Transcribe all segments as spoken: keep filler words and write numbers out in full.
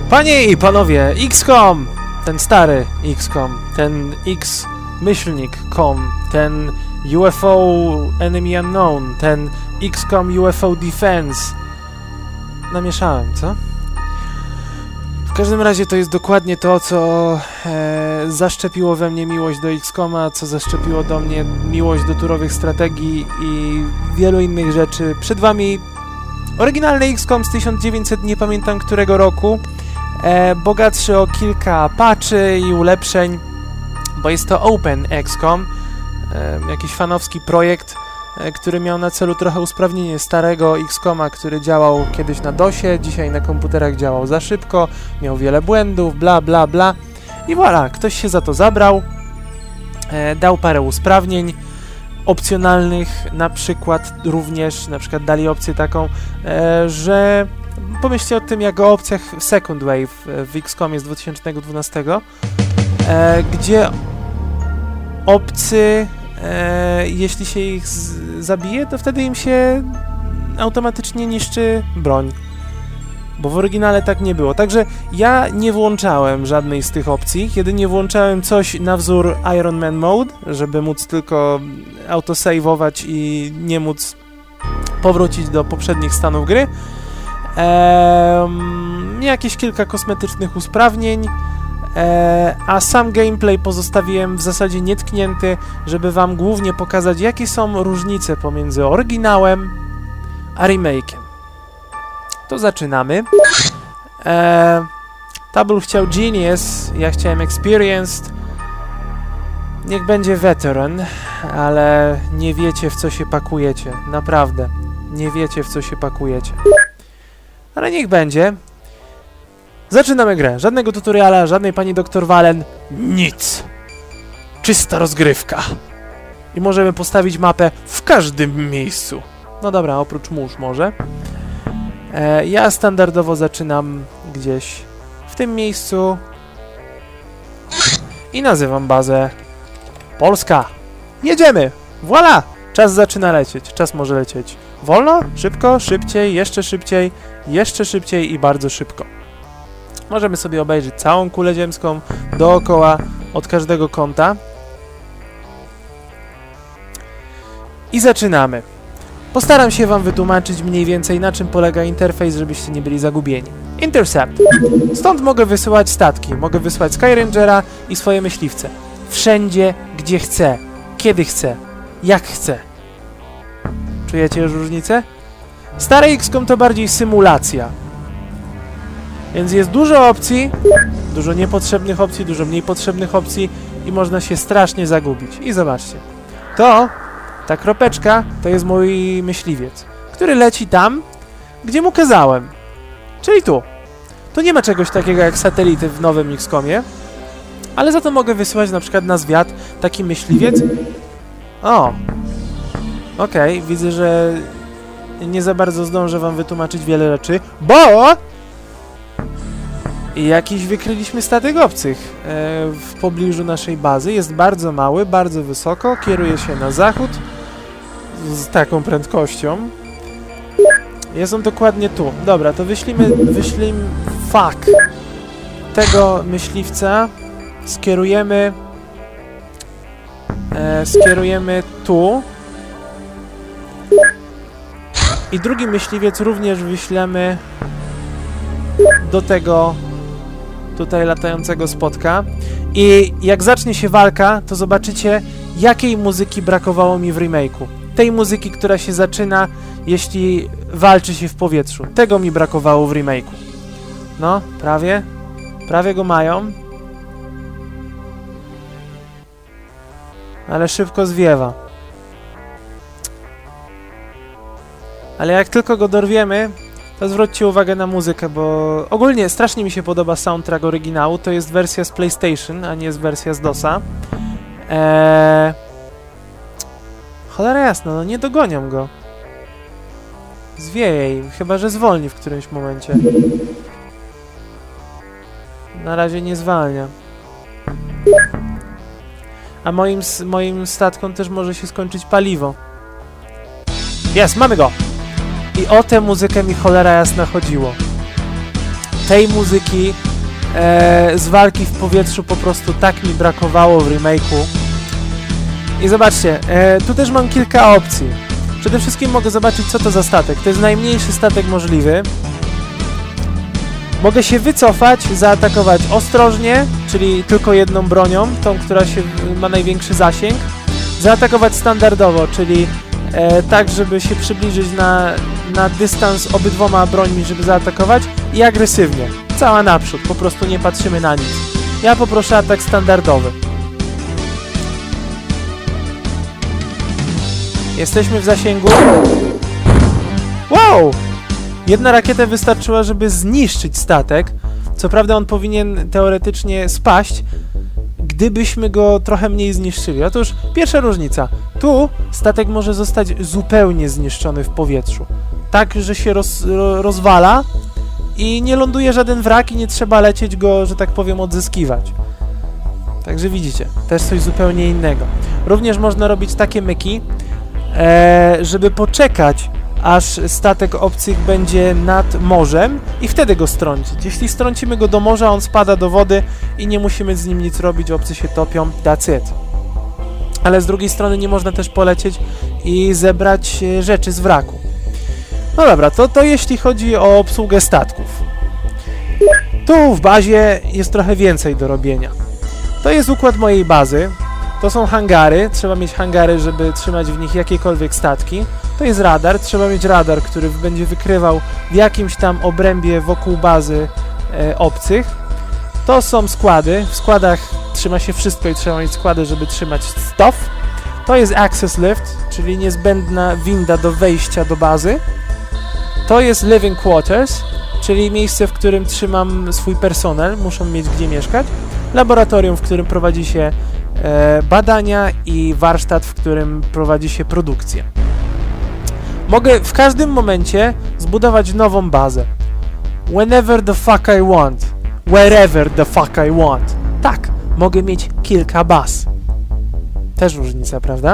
Panie i panowie, X COM, ten stary X COM, ten X-myślnik.com, ten U F O Enemy Unknown, ten X COM U F O Defense. Namieszałem, co? W każdym razie to jest dokładnie to, co e, zaszczepiło we mnie miłość do X COMa, co zaszczepiło do mnie miłość do turowych strategii i wielu innych rzeczy. Przed wami oryginalny X COM z tysiąc dziewięćset, nie pamiętam którego roku, e, bogatszy o kilka patchy i ulepszeń, bo jest to Open X COM, e, jakiś fanowski projekt, e, który miał na celu trochę usprawnienie starego X COMa, który działał kiedyś na dosie, dzisiaj na komputerach działał za szybko, miał wiele błędów, bla bla bla i voilà, ktoś się za to zabrał, e, dał parę usprawnień opcjonalnych, na przykład również, na przykład dali opcję taką, e, że pomyślcie o tym jak o opcjach Second Wave w X COMie z dwa tysiące dwunastego, e, gdzie obcy, e, jeśli się ich z zabije, to wtedy im się automatycznie niszczy broń. Bo w oryginale tak nie było. Także ja nie włączałem żadnej z tych opcji, jedynie włączałem coś na wzór Iron Man Mode, żeby móc tylko autosave'ować i nie móc powrócić do poprzednich stanów gry. Eee, jakieś kilka kosmetycznych usprawnień, eee, a sam gameplay pozostawiłem w zasadzie nietknięty, żeby wam głównie pokazać, jakie są różnice pomiędzy oryginałem a remake'iem. To zaczynamy. Eee, Tabul chciał Genius, ja chciałem Experienced. Niech będzie Veteran, ale nie wiecie, w co się pakujecie. Naprawdę. Nie wiecie, w co się pakujecie. Ale niech będzie. Zaczynamy grę. Żadnego tutoriala, żadnej pani doktor Valen. Nic. Czysta rozgrywka. I możemy postawić mapę w każdym miejscu. No dobra, oprócz mórz może. E, ja standardowo zaczynam gdzieś w tym miejscu i nazywam bazę Polska. Jedziemy! Voilà! Czas zaczyna lecieć. Czas może lecieć wolno, szybko, szybciej, jeszcze szybciej, jeszcze szybciej i bardzo szybko. Możemy sobie obejrzeć całą kulę ziemską dookoła, od każdego kąta. I zaczynamy. Postaram się wam wytłumaczyć mniej więcej, na czym polega interfejs, żebyście nie byli zagubieni. Intercept. Stąd mogę wysyłać statki. Mogę wysłać Skyrangera i swoje myśliwce. Wszędzie, gdzie chcę. Kiedy chcę. Jak chcę. Czujecie już różnicę? Stary X COM to bardziej symulacja. Więc jest dużo opcji, dużo niepotrzebnych opcji, dużo mniej potrzebnych opcji i można się strasznie zagubić. I zobaczcie. To... Ta kropeczka to jest mój myśliwiec, który leci tam, gdzie mu kazałem. Czyli tu. Tu nie ma czegoś takiego jak satelity w nowym X COMie, ale za to mogę wysyłać na przykład na zwiat taki myśliwiec. O! Okej, okay, widzę, że nie za bardzo zdążę wam wytłumaczyć wiele rzeczy, bo jakiś wykryliśmy statek obcych e, w pobliżu naszej bazy. Jest bardzo mały, bardzo wysoko, kieruje się na zachód z taką prędkością. Jest on dokładnie tu. Dobra, to wyślimy, wyślimy, fuck, tego myśliwca skierujemy, e, skierujemy tu i drugi myśliwiec również wyślemy do tego tutaj latającego spotka i jak zacznie się walka, to zobaczycie, jakiej muzyki brakowało mi w remake'u. Tej muzyki, która się zaczyna, jeśli walczy się w powietrzu. Tego mi brakowało w remake'u. No, prawie. Prawie go mają. Ale szybko zwiewa. Ale jak tylko go dorwiemy, to zwróćcie uwagę na muzykę, bo ogólnie strasznie mi się podoba soundtrack oryginału. To jest wersja z PlayStation, a nie jest wersja z dosa. Eee... Cholera jasna, no nie dogoniam go. Zwieje im, chyba że zwolni w którymś momencie. Na razie nie zwalnia. A moim, moim statkom też może się skończyć paliwo. Jest, mamy go! I o tę muzykę mi cholera jasna chodziło. tej muzyki e, z walki w powietrzu po prostu tak mi brakowało w remake'u. I zobaczcie, e, tu też mam kilka opcji. Przede wszystkim mogę zobaczyć, co to za statek. To jest najmniejszy statek możliwy. Mogę się wycofać, zaatakować ostrożnie, czyli tylko jedną bronią, tą, która się, ma największy zasięg. Zaatakować standardowo, czyli e, tak, żeby się przybliżyć na, na dystans obydwoma brońmi, żeby zaatakować. I agresywnie. Cała naprzód, po prostu nie patrzymy na nic. Ja poproszę atak standardowy. Jesteśmy w zasięgu. Wow! Jedna rakieta wystarczyła, żeby zniszczyć statek. Co prawda on powinien teoretycznie spaść, gdybyśmy go trochę mniej zniszczyli. Otóż pierwsza różnica. Tu statek może zostać zupełnie zniszczony w powietrzu. Tak, że się roz, rozwala i nie ląduje żaden wrak i nie trzeba lecieć go, że tak powiem, odzyskiwać. Także widzicie, też coś zupełnie innego. Również można robić takie myki, e, żeby poczekać, aż statek obcych będzie nad morzem i wtedy go strącić. Jeśli strącimy go do morza, on spada do wody i nie musimy z nim nic robić, obcy się topią, that's it. Ale z drugiej strony nie można też polecieć i zebrać rzeczy z wraku. No dobra, to, to jeśli chodzi o obsługę statków. Tu w bazie jest trochę więcej do robienia. To jest układ mojej bazy. To są hangary, trzeba mieć hangary, żeby trzymać w nich jakiekolwiek statki. To jest radar, trzeba mieć radar, który będzie wykrywał w jakimś tam obrębie wokół bazy e, obcych. To są składy, w składach trzyma się wszystko i trzeba mieć składy, żeby trzymać stuff. To jest access lift, czyli niezbędna winda do wejścia do bazy. To jest living quarters, czyli miejsce, w którym trzymam swój personel, muszą mieć gdzie mieszkać. Laboratorium, w którym prowadzi się e, badania i warsztat, w którym prowadzi się produkcja. Mogę w każdym momencie zbudować nową bazę. Whenever the fuck I want. Wherever the fuck I want. Tak, mogę mieć kilka baz. Też różnica, prawda?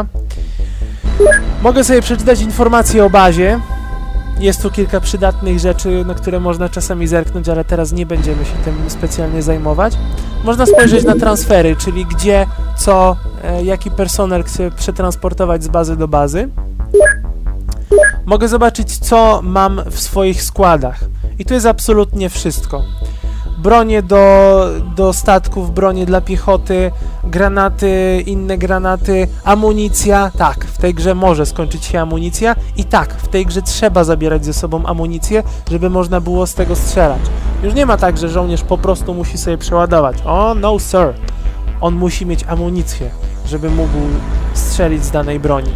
Mogę sobie przeczytać informacje o bazie. Jest tu kilka przydatnych rzeczy, na które można czasami zerknąć, ale teraz nie będziemy się tym specjalnie zajmować. Można spojrzeć na transfery, czyli gdzie, co, e, jaki personel chcę przetransportować z bazy do bazy. Mogę zobaczyć, co mam w swoich składach. I tu jest absolutnie wszystko. Bronie do, do statków, bronie dla piechoty, granaty, inne granaty, amunicja. Tak, w tej grze może skończyć się amunicja i tak, w tej grze trzeba zabierać ze sobą amunicję, żeby można było z tego strzelać. Już nie ma tak, że żołnierz po prostu musi sobie przeładować. O, no sir. On musi mieć amunicję, żeby mógł strzelić z danej broni.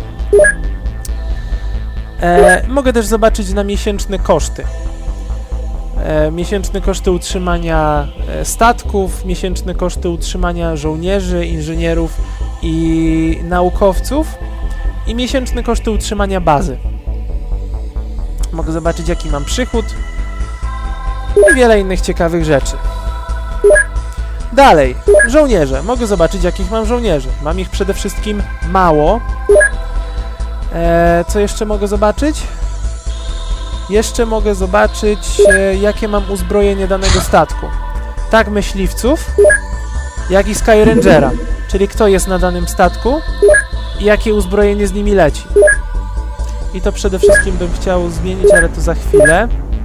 E, mogę też zobaczyć na miesięczne koszty. E, miesięczne koszty utrzymania e, statków, miesięczne koszty utrzymania żołnierzy, inżynierów i naukowców i miesięczne koszty utrzymania bazy. Mogę zobaczyć, jaki mam przychód i wiele innych ciekawych rzeczy. Dalej, żołnierze. Mogę zobaczyć, jakich mam żołnierzy. Mam ich przede wszystkim mało. E, co jeszcze mogę zobaczyć? Jeszcze mogę zobaczyć, e, jakie mam uzbrojenie danego statku. Tak myśliwców, jak i Skyrangera, czyli kto jest na danym statku i jakie uzbrojenie z nimi leci. I to przede wszystkim bym chciał zmienić, ale to za chwilę.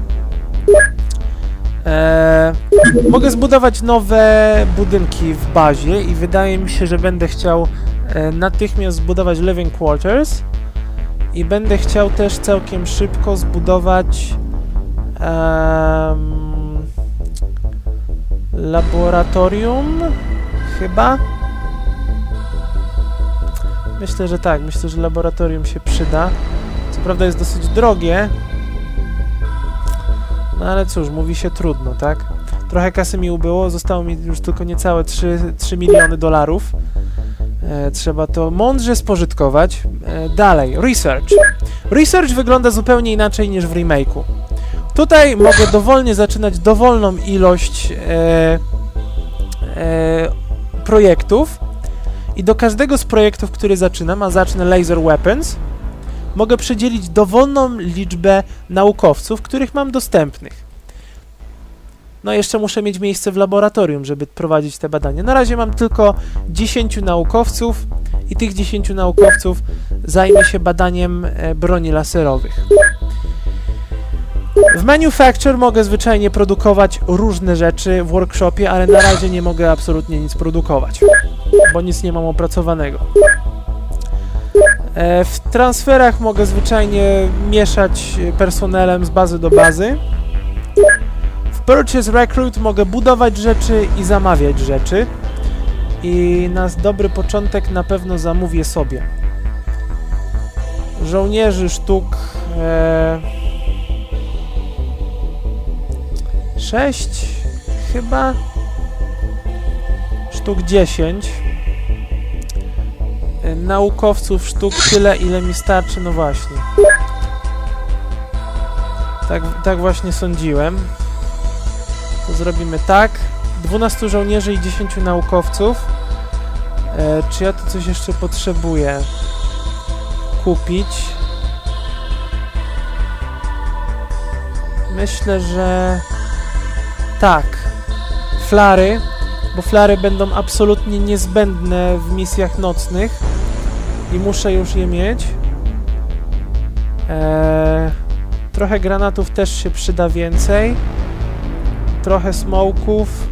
E, mogę zbudować nowe budynki w bazie i wydaje mi się, że będę chciał e, natychmiast zbudować living quarters. I będę chciał też całkiem szybko zbudować um, laboratorium, chyba? Myślę, że tak. Myślę, że laboratorium się przyda. Co prawda jest dosyć drogie. No ale cóż, mówi się trudno, tak? Trochę kasy mi ubyło. Zostało mi już tylko niecałe trzy miliony dolarów. E, trzeba to mądrze spożytkować. E, dalej, research. Research wygląda zupełnie inaczej niż w remake'u. Tutaj mogę dowolnie zaczynać dowolną ilość e, e, projektów i do każdego z projektów, który zaczynam, a zacznę Laser Weapons, mogę przydzielić dowolną liczbę naukowców, których mam dostępnych. No jeszcze muszę mieć miejsce w laboratorium, żeby prowadzić te badania. Na razie mam tylko dziesięciu naukowców i tych dziesięciu naukowców zajmie się badaniem e, broni laserowych. W Manufacture mogę zwyczajnie produkować różne rzeczy w workshopie, ale na razie nie mogę absolutnie nic produkować, bo nic nie mam opracowanego. E, w transferach mogę zwyczajnie mieszać personelem z bazy do bazy. W Purchase Recruit mogę budować rzeczy i zamawiać rzeczy. I na dobry początek na pewno zamówię sobie żołnierzy sztuk e, sześć chyba, sztuk dziesięć, e, naukowców sztuk tyle, ile mi starczy, no właśnie. Tak, tak właśnie sądziłem. To zrobimy tak. dwunastu żołnierzy i dziesięciu naukowców. E, czy ja tu coś jeszcze potrzebuję kupić? Myślę, że tak. Flary, bo flary będą absolutnie niezbędne w misjach nocnych i muszę już je mieć. E, trochę granatów też się przyda więcej. Trochę smoków.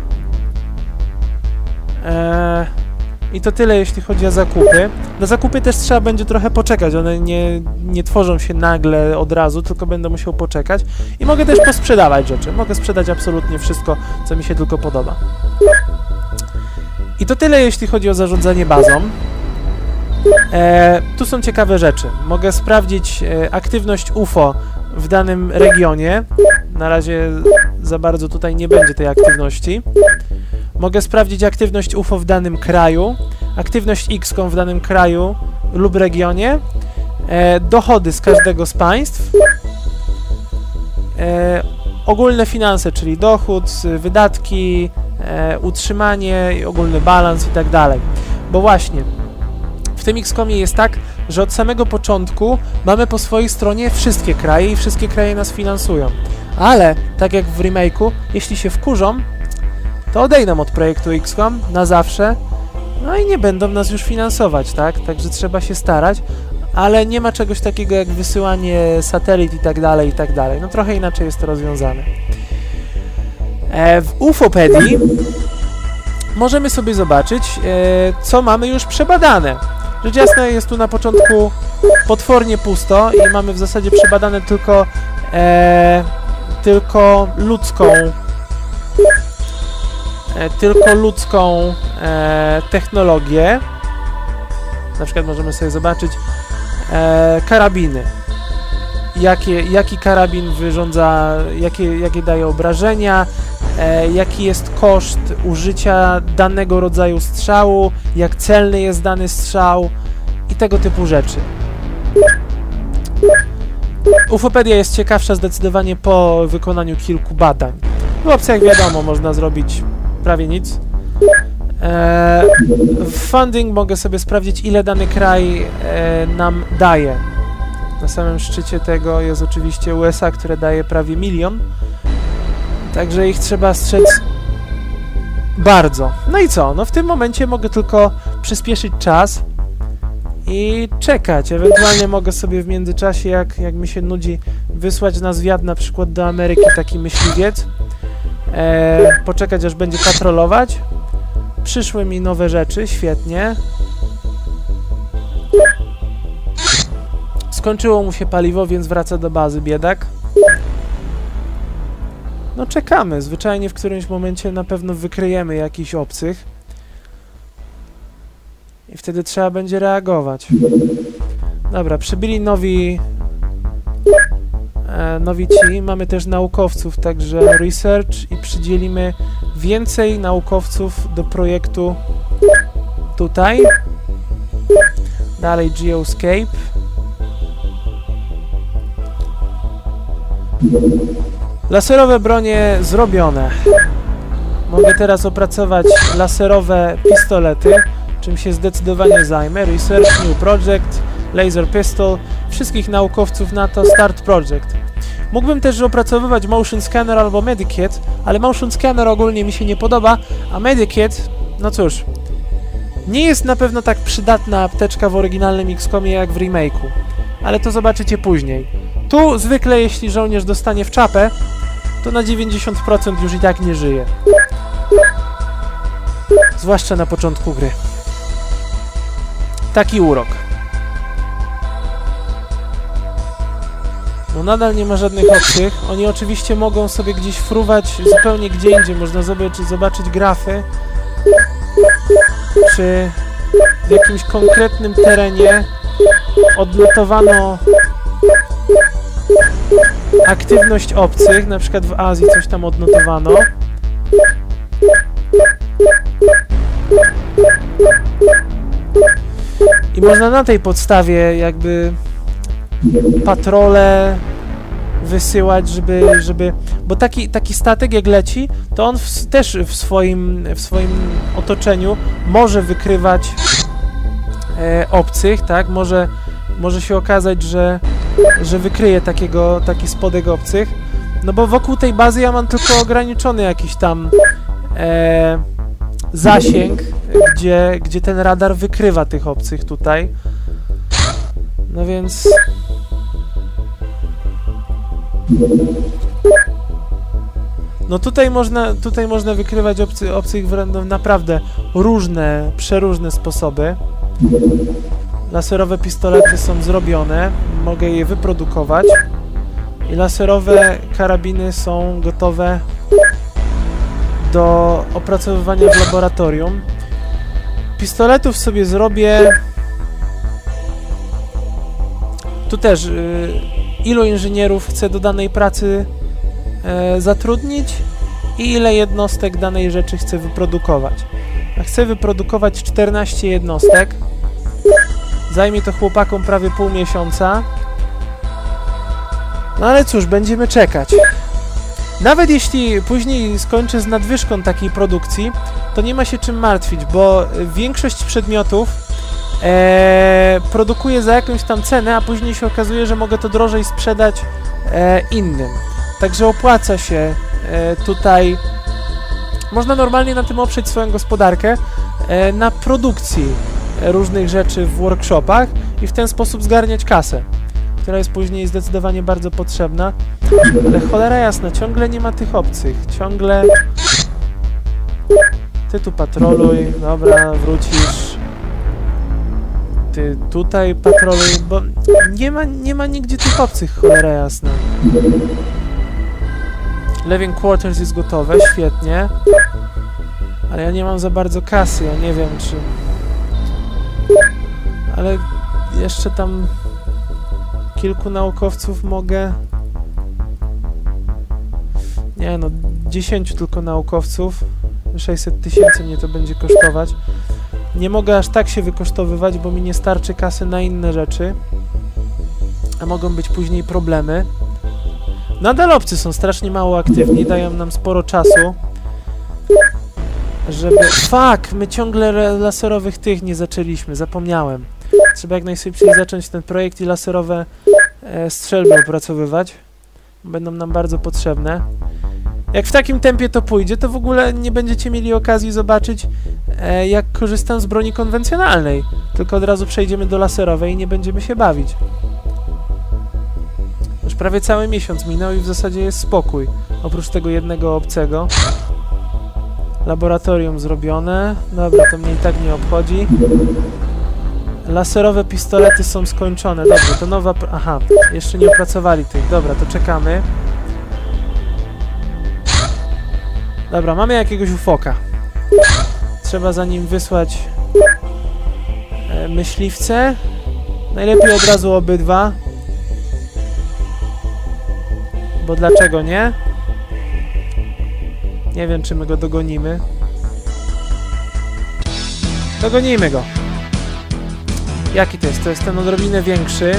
Eee, I to tyle, jeśli chodzi o zakupy. Na zakupy też trzeba będzie trochę poczekać. One nie, nie tworzą się nagle od razu, tylko będę musiał poczekać. I mogę też posprzedawać rzeczy. Mogę sprzedać absolutnie wszystko, co mi się tylko podoba. I to tyle, jeśli chodzi o zarządzanie bazą. Eee, tu są ciekawe rzeczy. Mogę sprawdzić e, aktywność U F O w danym regionie. Na razie za bardzo tutaj nie będzie tej aktywności. Mogę sprawdzić aktywność U F O w danym kraju, aktywność X COM w danym kraju lub regionie, e, dochody z każdego z państw, e, ogólne finanse, czyli dochód, wydatki, e, utrzymanie, ogólny balans i tak dalej. Bo właśnie w tym X COMie jest tak, że od samego początku mamy po swojej stronie wszystkie kraje i wszystkie kraje nas finansują. Ale, tak jak w remake'u, jeśli się wkurzą, to odejdą od projektu X COM na zawsze, no i nie będą nas już finansować, tak? Także trzeba się starać, ale nie ma czegoś takiego jak wysyłanie satelit i tak dalej, i tak dalej. No trochę inaczej jest to rozwiązane. E, w Ufopedii możemy sobie zobaczyć, e, co mamy już przebadane. Rzecz jasna, jest tu na początku potwornie pusto i mamy w zasadzie przebadane tylko e, tylko ludzką e, tylko ludzką e, technologię. Na przykład możemy sobie zobaczyć e, karabiny. Jakie, jaki karabin wyrządza, jakie, jakie daje obrażenia, e, jaki jest koszt użycia danego rodzaju strzału, jak celny jest dany strzał i tego typu rzeczy. Ufopedia jest ciekawsza zdecydowanie po wykonaniu kilku badań. W opcjach wiadomo, można zrobić prawie nic. E, w funding mogę sobie sprawdzić, ile dany kraj e, nam daje. Na samym szczycie tego jest oczywiście U S A, które daje prawie milion. Także ich trzeba strzec bardzo. No i co? No w tym momencie mogę tylko przyspieszyć czas i czekać. Ewentualnie mogę sobie w międzyczasie, jak, jak mi się nudzi, wysłać na zwiat na przykład do Ameryki taki myśliwiec. E, poczekać, aż będzie patrolować. Przyszły mi nowe rzeczy, świetnie. Skończyło mu się paliwo, więc wraca do bazy, biedak. No czekamy, zwyczajnie w którymś momencie na pewno wykryjemy jakichś obcych. I wtedy trzeba będzie reagować. Dobra, przybyli nowi... E, nowi ci, mamy też naukowców, także research i przydzielimy więcej naukowców do projektu tutaj. Dalej Geoscape. Laserowe bronie zrobione. Mogę teraz opracować laserowe pistolety, czym się zdecydowanie zajmę. Research, New Project, Laser Pistol, wszystkich naukowców na to, Start Project. Mógłbym też opracowywać Motion Scanner albo Medikit, ale Motion Scanner ogólnie mi się nie podoba, a Medikit, no cóż, nie jest na pewno tak przydatna apteczka w oryginalnym X COMie jak w remake'u, ale to zobaczycie później. Tu zwykle jeśli żołnierz dostanie w czapę, to na dziewięćdziesiąt procent już i tak nie żyje. Zwłaszcza na początku gry. Taki urok. No nadal nie ma żadnych obcych. Oni oczywiście mogą sobie gdzieś fruwać zupełnie gdzie indziej. Można zobaczyć, zobaczyć grafy. Czy w jakimś konkretnym terenie odnotowano aktywność obcych. Na przykład w Azji coś tam odnotowano. I można na tej podstawie jakby patrole wysyłać, żeby, żeby... Bo taki, taki statek jak leci, to on w, też w swoim, w swoim otoczeniu może wykrywać e, obcych, tak? Może, może się okazać, że, że wykryje takiego, taki spodek obcych. No bo wokół tej bazy ja mam tylko ograniczony jakiś tam e, zasięg, gdzie, gdzie ten radar wykrywa tych obcych tutaj. No więc... No tutaj można, tutaj można wykrywać obcy, obcych w naprawdę różne, przeróżne sposoby. Laserowe pistolety są zrobione, mogę je wyprodukować. I laserowe karabiny są gotowe do opracowywania w laboratorium. Pistoletów sobie zrobię... Tu też, y, ilu inżynierów chcę do danej pracy y, zatrudnić i ile jednostek danej rzeczy chcę wyprodukować. A chcę wyprodukować czternaście jednostek. Zajmie to chłopakom prawie pół miesiąca. No ale cóż, będziemy czekać. Nawet jeśli później skończę z nadwyżką takiej produkcji, to nie ma się czym martwić, bo większość przedmiotów e, produkuję za jakąś tam cenę, a później się okazuje, że mogę to drożej sprzedać e, innym. Także opłaca się e, tutaj... Można normalnie na tym oprzeć swoją gospodarkę e, na produkcji różnych rzeczy w workshopach i w ten sposób zgarniać kasę, która jest później zdecydowanie bardzo potrzebna. Ale cholera jasna, ciągle nie ma tych obcych. Ciągle... Ty tu patroluj, dobra, wrócisz. Ty tutaj patroluj, bo nie ma, nie ma nigdzie tych obcych, cholera jasna. Living Quarters jest gotowe, świetnie. Ale ja nie mam za bardzo kasy, ja nie wiem czy... Ale jeszcze tam kilku naukowców mogę... Nie no, dziesięciu tylko naukowców. sześćset tysięcy mnie to będzie kosztować. Nie mogę aż tak się wykosztowywać, bo mi nie starczy kasy na inne rzeczy. A mogą być później problemy. Nadal obcy są strasznie mało aktywni, dają nam sporo czasu. Żeby... Fuck! My ciągle laserowych tych nie zaczęliśmy, zapomniałem. Trzeba jak najszybciej zacząć ten projekt i laserowe e, strzelby opracowywać. Będą nam bardzo potrzebne. Jak w takim tempie to pójdzie, to w ogóle nie będziecie mieli okazji zobaczyć, e, jak korzystam z broni konwencjonalnej. Tylko od razu przejdziemy do laserowej i nie będziemy się bawić. Już prawie cały miesiąc minął i w zasadzie jest spokój. Oprócz tego jednego obcego. Laboratorium zrobione. Dobra, to mnie i tak nie obchodzi. Laserowe pistolety są skończone. Dobrze, to nowa... Aha, jeszcze nie opracowali tych. Dobra, to czekamy. Dobra, mamy jakiegoś ufoka. Trzeba za nim wysłać e, myśliwce. Najlepiej od razu obydwa. Bo dlaczego nie? Nie wiem, czy my go dogonimy. Dogonimy go. Jaki to jest? To jest ten odrobinę większy.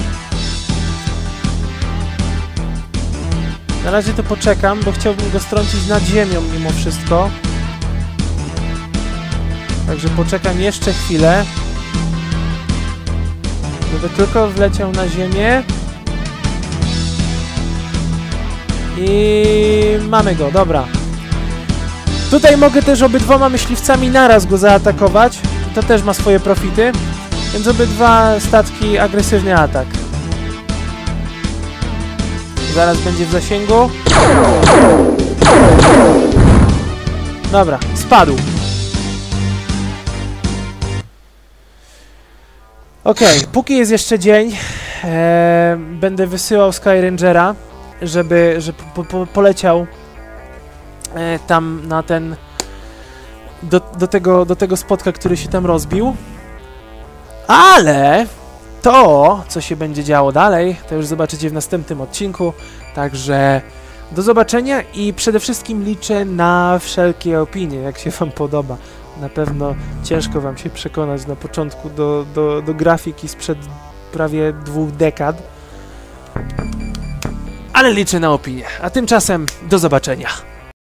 Na razie to poczekam, bo chciałbym go strącić nad ziemią mimo wszystko. Także poczekam jeszcze chwilę. Żeby tylko wleciał na ziemię. I mamy go, dobra. Tutaj mogę też obydwoma myśliwcami naraz go zaatakować. To też ma swoje profity. Więc obydwa statki agresywny atak. Zaraz będzie w zasięgu. Dobra, spadł. Okej, okay, póki jest jeszcze dzień, e, będę wysyłał Sky Rangera, żeby, żeby po, po, poleciał e, tam na ten do, do, tego, do tego spotka, który się tam rozbił. Ale to, co się będzie działo dalej, to już zobaczycie w następnym odcinku. Także do zobaczenia i przede wszystkim liczę na wszelkie opinie, jak się wam podoba. Na pewno ciężko wam się przekonać na początku do, do, do grafiki sprzed prawie dwóch dekad. Ale liczę na opinię. A tymczasem do zobaczenia.